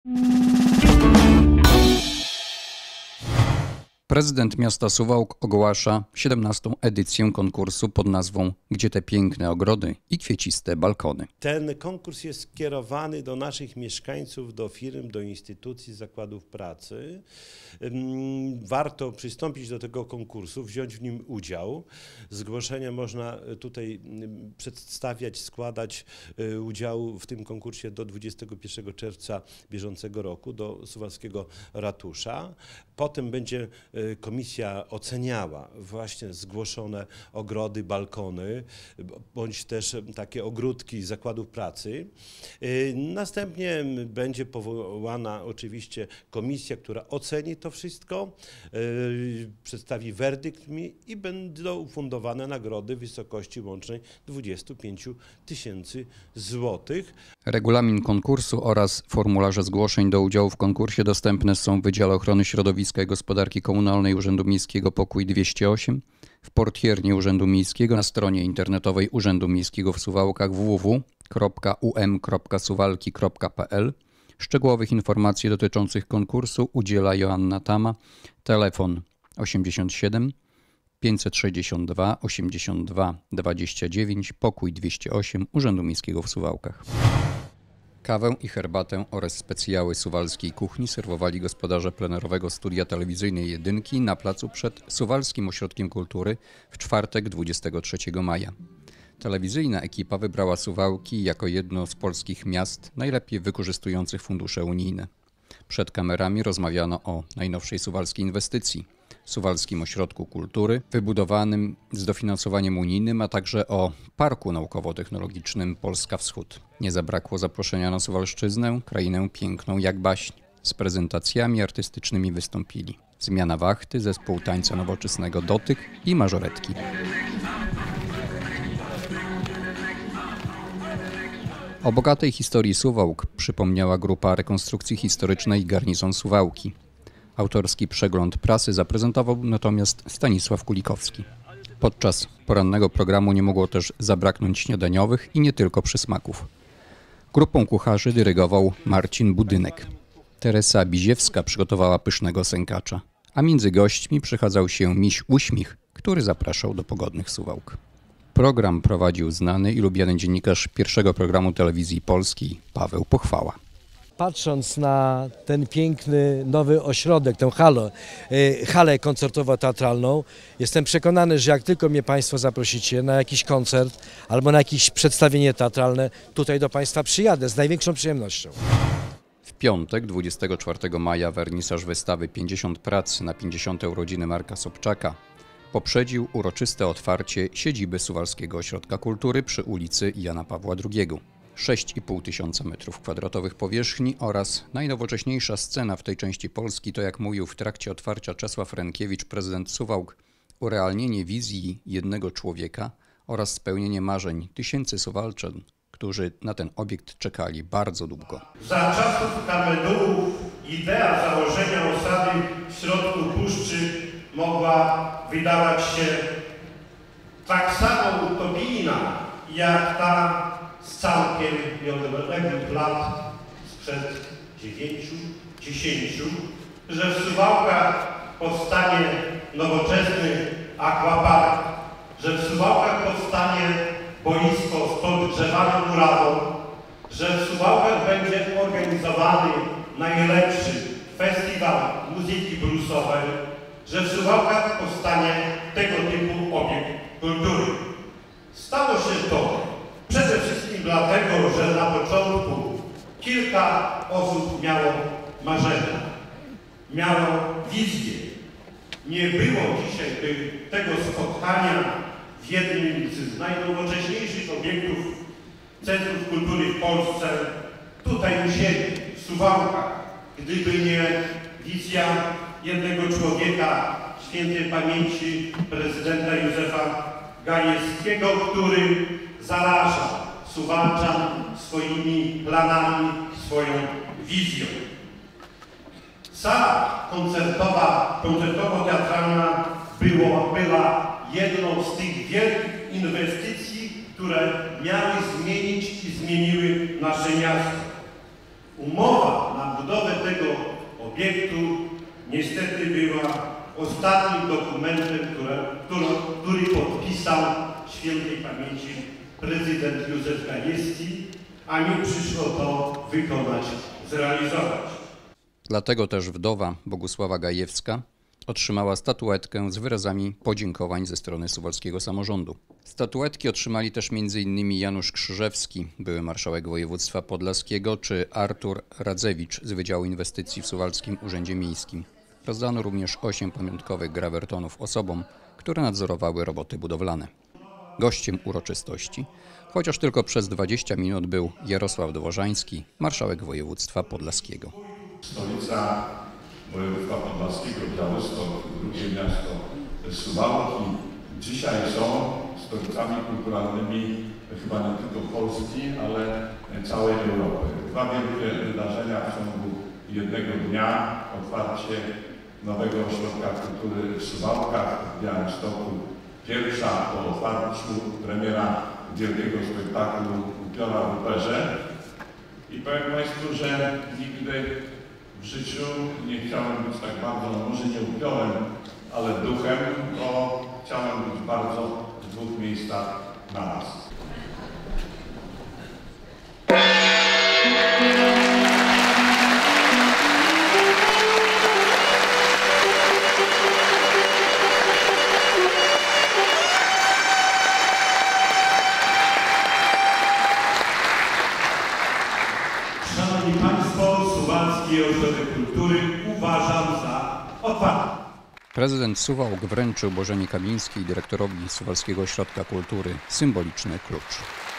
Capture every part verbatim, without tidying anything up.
Prezydent miasta Suwałk ogłasza siedemnastą edycję konkursu pod nazwą „Gdzie te piękne ogrody i kwieciste balkony”. Ten konkurs jest skierowany do naszych mieszkańców, do firm, do instytucji, zakładów pracy. Warto przystąpić do tego konkursu, wziąć w nim udział. Zgłoszenia można tutaj przedstawiać, składać udział w tym konkursie do dwudziestego pierwszego czerwca bieżącego roku do Suwalskiego Ratusza. Potem będzie komisja oceniała właśnie zgłoszone ogrody, balkony, bądź też takie ogródki zakładów pracy. Następnie będzie powołana oczywiście komisja, która oceni to wszystko, przedstawi werdykt i będą ufundowane nagrody w wysokości łącznej dwudziestu pięciu tysięcy złotych. Regulamin konkursu oraz formularze zgłoszeń do udziału w konkursie dostępne są w Wydziale Ochrony Środowiska i Gospodarki Komunalnej Urzędu Miejskiego pokój dwieście osiem, w portierni Urzędu Miejskiego, na stronie internetowej Urzędu Miejskiego w Suwałkach w w w kropka u m kropka suwalki kropka p l. Szczegółowych informacji dotyczących konkursu udziela Joanna Tama, telefon osiemdziesiąt siedem pięćset sześćdziesiąt dwa osiemdziesiąt dwa dwadzieścia dziewięć, pokój dwieście osiem Urzędu Miejskiego w Suwałkach. Kawę i herbatę oraz specjały suwalskiej kuchni serwowali gospodarze plenerowego studia telewizyjnej Jedynki na placu przed Suwalskim Ośrodkiem Kultury w czwartek dwudziestego trzeciego maja. Telewizyjna ekipa wybrała Suwałki jako jedno z polskich miast najlepiej wykorzystujących fundusze unijne. Przed kamerami rozmawiano o najnowszej suwalskiej inwestycji, Suwalskim Ośrodku Kultury, wybudowanym z dofinansowaniem unijnym, a także o Parku Naukowo-Technologicznym Polska Wschód. Nie zabrakło zaproszenia na Suwalszczyznę, krainę piękną jak baśń. Z prezentacjami artystycznymi wystąpili Zmiana Wachty, zespół tańca nowoczesnego Dotyk i mażoretki. O bogatej historii Suwałk przypomniała grupa rekonstrukcji historycznej Garnizon Suwałki. Autorski przegląd prasy zaprezentował natomiast Stanisław Kulikowski. Podczas porannego programu nie mogło też zabraknąć śniadaniowych i nie tylko przysmaków. Grupą kucharzy dyrygował Marcin Budynek. Teresa Biziewska przygotowała pysznego sękacza, a między gośćmi przechadzał się miś Uśmich, który zapraszał do pogodnych Suwałk. Program prowadził znany i lubiany dziennikarz pierwszego programu telewizji polskiej Paweł Pochwała. Patrząc na ten piękny nowy ośrodek, tę halę, halę koncertowo-teatralną, jestem przekonany, że jak tylko mnie Państwo zaprosicie na jakiś koncert albo na jakieś przedstawienie teatralne, tutaj do Państwa przyjadę z największą przyjemnością. W piątek, dwudziestego czwartego maja, wernisaż wystawy pięćdziesiąt prac na pięćdziesiąte urodziny Marka Sobczaka poprzedził uroczyste otwarcie siedziby Suwalskiego Ośrodka Kultury przy ulicy Jana Pawła drugiego. sześć i pół tysiąca metrów kwadratowych powierzchni oraz najnowocześniejsza scena w tej części Polski to, jak mówił w trakcie otwarcia Czesław Rękiewicz, prezydent Suwałk, urealnienie wizji jednego człowieka oraz spełnienie marzeń tysięcy Suwalczan, którzy na ten obiekt czekali bardzo długo. Za czasów Kamenułów idea założenia osady w środku puszczy mogła wydawać się tak samo utopijna, jak ta z całkiem nieodległych lat sprzed dziewięciu, dziesięciu, że w Suwałkach powstanie nowoczesny aquapark, że w Suwałkach powstanie boisko z podgrzewaną murawą, że w Suwałkach będzie organizowany najlepszy festiwal muzyki bluesowej, że w Suwałkach powstanie tego typu obiekt kultury. Stało się to przede wszystkim dlatego, że na początku kilka osób miało marzenia, miało wizję. Nie było dzisiaj by tego spotkania w jednym z najnowocześniejszych obiektów centrów kultury w Polsce, tutaj u siebie, w Suwałkach, gdyby nie wizja jednego człowieka, świętej pamięci prezydenta Józefa Gajewskiego, który zarażał Suwalczan swoimi planami, swoją wizją. Sala koncertowa, koncertowo-teatralna było, była jedną z tych wielkich inwestycji, które miały zmienić i zmieniły nasze miasto. Umowa na budowę obiektu niestety była ostatnim dokumentem, które, który, który podpisał świętej pamięci prezydent Józef Gajewski, a mi przyszło to wykonać, zrealizować. Dlatego też wdowa Bogusława Gajewska otrzymała statuetkę z wyrazami podziękowań ze strony suwalskiego samorządu. Statuetki otrzymali też między innymi Janusz Krzyżewski, były marszałek województwa podlaskiego, czy Artur Radzewicz z Wydziału Inwestycji w Suwalskim Urzędzie Miejskim. Rozdano również osiem pamiątkowych grawertonów osobom, które nadzorowały roboty budowlane. Gościem uroczystości, chociaż tylko przez dwadzieścia minut, był Jarosław Dworzański, marszałek województwa podlaskiego. Stolica województwa podlaskiego, Białystok, drugie miasto Suwałki, dzisiaj są stolicami kulturalnymi chyba nie tylko Polski, ale całej Europy. Dwa wielkie wydarzenia w ciągu jednego dnia, otwarcie nowego ośrodka kultury w Suwałkach, w Białymstoku. Pierwsza po otwarciu premiera wielkiego spektaklu Upiora w operze. I powiem Państwu, że nigdy w życiu nie chciałem być tak bardzo, no może nie upiorem, ale duchem, bo chciałem być bardzo w dwóch miejscach naraz. Szanowni Państwo, Suwalski Ośrodek Kultury uważam za otwarty. Prezydent Suwałk wręczył Bożenie Kamińskiej, dyrektorowi Suwalskiego Ośrodka Kultury, symboliczny klucz.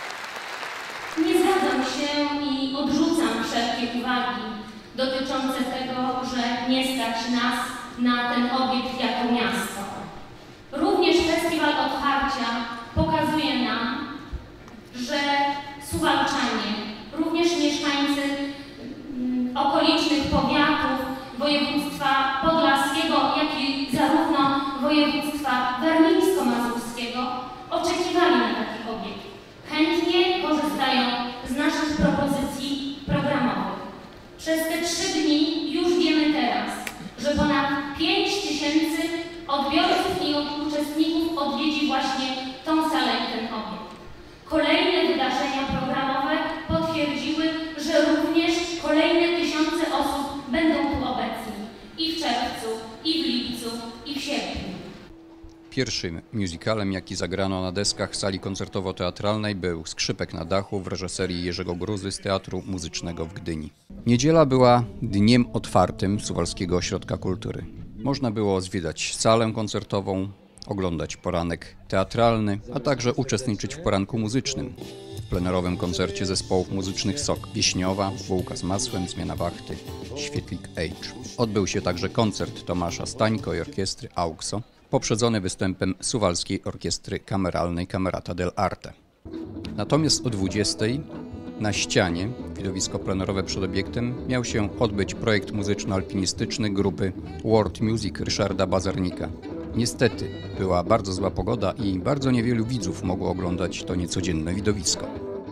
Nie zgadzam się i odrzucam wszelkie uwagi dotyczące tego, że nie stać nas na ten obiekt jako miasto. Również festiwal otwarcia pokazuje nam, że Suwalczanie, również mieszkańcy okolicznych powiatów województwa podlaskiego, jak i zarówno województwa warmińsko-mazurskiego oczekiwali na taki obiekt. Chętnie korzystają z naszych propozycji programowych. Przez te trzy dni już wiemy teraz, że ponad pięć tysięcy odbiorców i uczestników odwiedzi właśnie tą salę i ten obiekt. Kolejne wydarzenia programowe potwierdziły, że również kolejne tysiące osób będą tu obecni i w czerwcu, i w lipcu, i w sierpniu. Pierwszym musicalem, jaki zagrano na deskach sali koncertowo-teatralnej, był Skrzypek na dachu w reżyserii Jerzego Gruzy z Teatru Muzycznego w Gdyni. Niedziela była dniem otwartym Suwalskiego Ośrodka Kultury. Można było zwiedzać salę koncertową, oglądać poranek teatralny, a także uczestniczyć w poranku muzycznym. W plenerowym koncercie zespołów muzycznych Sok Wiśniowa, Bułka z masłem, Zmiana wachty, Świetlik Age. Odbył się także koncert Tomasza Stańko i orkiestry Auxo, poprzedzony występem Suwalskiej Orkiestry Kameralnej Camerata dell'Arte. Natomiast o dwudziestej na ścianie, widowisko plenerowe przed obiektem, miał się odbyć projekt muzyczno-alpinistyczny grupy World Music Ryszarda Bazarnika. Niestety była bardzo zła pogoda i bardzo niewielu widzów mogło oglądać to niecodzienne widowisko.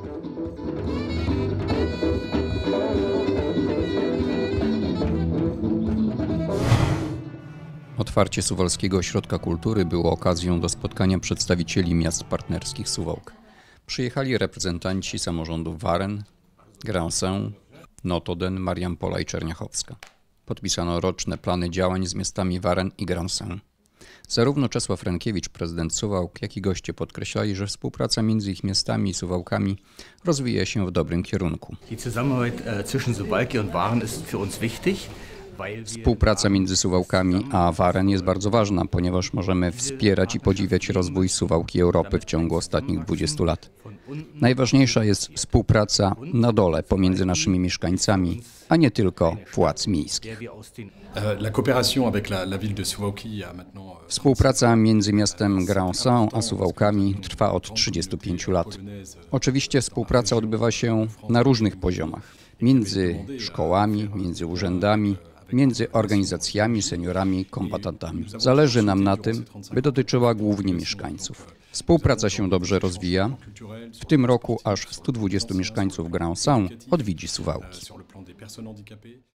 Otwarcie Suwalskiego Ośrodka Kultury było okazją do spotkania przedstawicieli miast partnerskich Suwałk. Przyjechali reprezentanci samorządów Waren, Gransę, Notoden, Mariampola i Czerniachowska. Podpisano roczne plany działań z miastami Waren i Gransę. Zarówno Czesław Rękiewicz, prezydent Suwałk, jak i goście podkreślali, że współpraca między ich miastami i Suwałkami rozwija się w dobrym kierunku. Die Zusammenarbeit zwischen Suwałki und Waren ist für uns wichtig. Współpraca między Suwałkami a Waren jest bardzo ważna, ponieważ możemy wspierać i podziwiać rozwój Suwałki Europy w ciągu ostatnich dwudziestu lat. Najważniejsza jest współpraca na dole pomiędzy naszymi mieszkańcami, a nie tylko władz miejskich. Współpraca między miastem Gransę a Suwałkami trwa od trzydziestu pięciu lat. Oczywiście współpraca odbywa się na różnych poziomach. Między szkołami, między urzędami, między organizacjami, seniorami, kombatantami. Zależy nam na tym, by dotyczyła głównie mieszkańców. Współpraca się dobrze rozwija. W tym roku aż stu dwudziestu mieszkańców Gransę odwiedzi Suwałki.